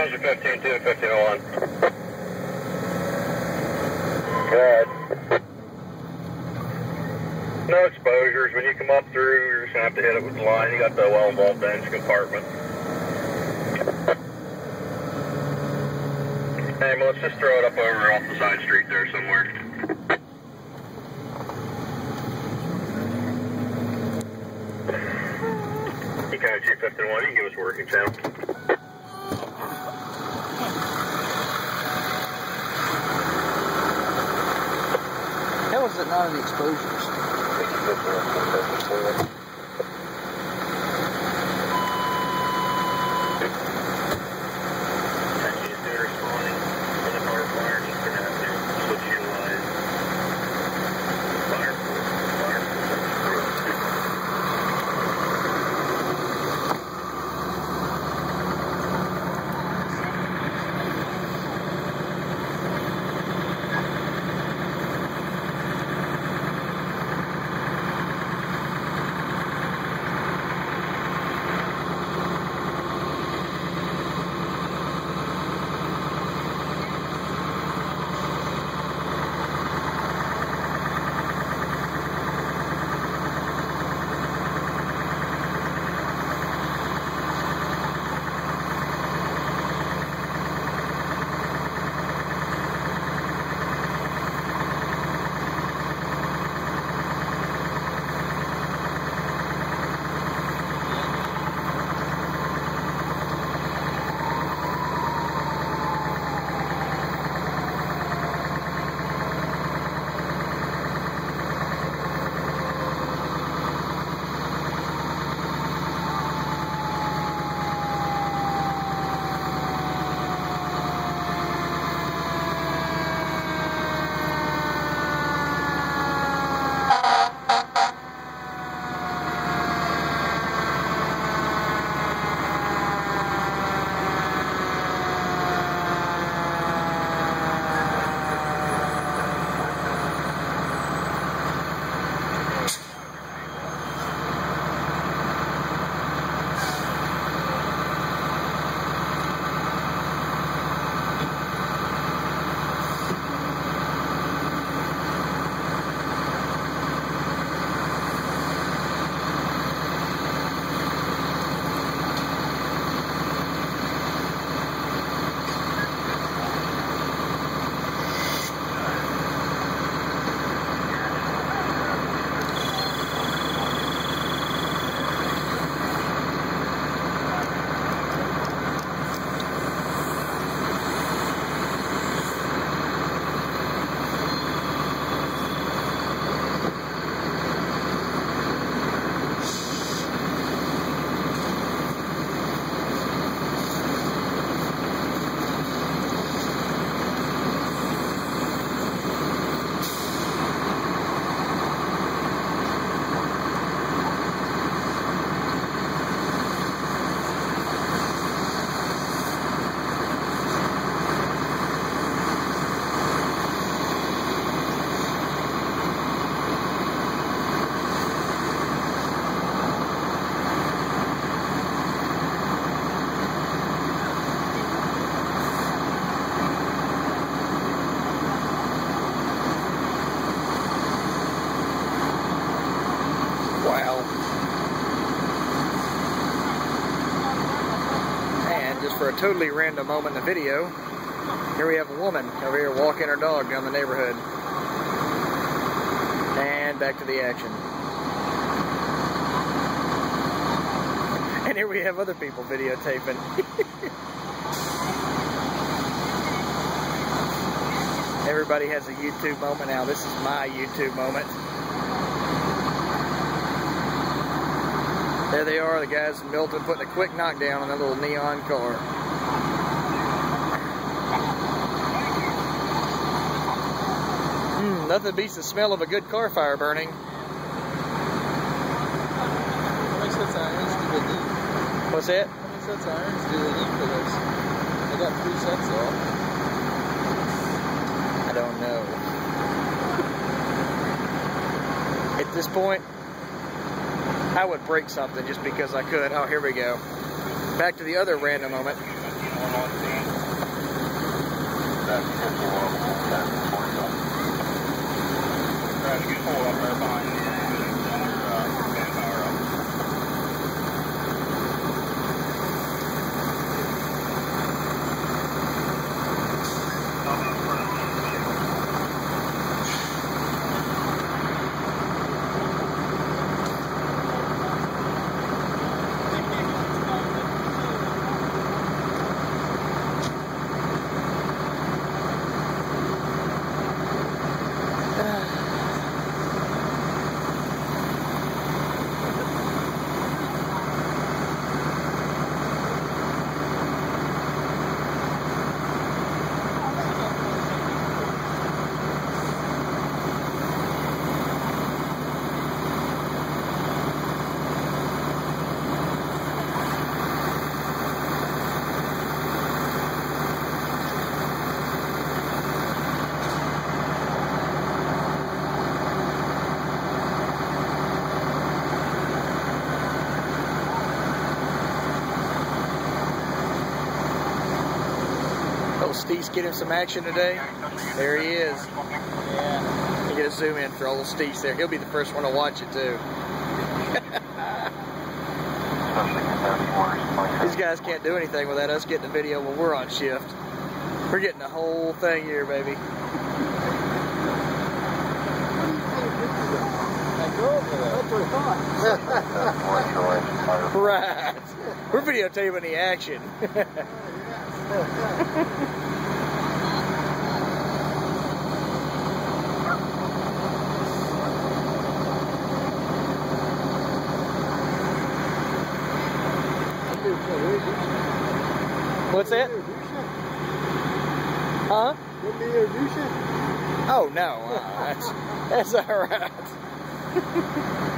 Measure 15-2, 1501. Good. No exposures. When you come up through, you're just going to have to hit it with the line. You got the well-involved engine compartment. Hey, well, let's just throw it up over off the side street there somewhere. Eco 251, you can give us working channel. How is it not in the exposures? For a totally random moment in the video, here we have a woman over here walking her dog down the neighborhood. And back to the action. And here we have other people videotaping. Everybody has a YouTube moment now. This is my YouTube moment. There they are, the guys in Milton putting a quick knockdown on that little neon car. Nothing beats the smell of a good car fire burning. How many sets of irons do they need? What's that? How many sets of irons do they need for this? I got 3 sets though. I don't know. At this point, I would break something just because I could. Oh, here we go. Back to the other random moment. one on scene. That's 51. Trying to get pulled up there behind the ambulance and their manpower up. Steve's getting some action today. There he is. Yeah. You get a zoom in for old Steve there. He'll be the first one to watch it too. These guys can't do anything without us getting the video when we're on shift. We're getting the whole thing here, baby. Right. We're videotaping the action. What's that? Huh? Oh no, that's all right.